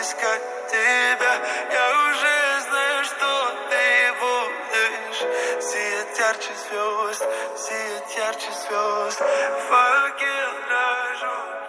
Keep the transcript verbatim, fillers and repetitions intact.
искать тебя. Я уже знаю, что ты будешь сиять ярче звезд, сиять ярче звезд. Факел рожу.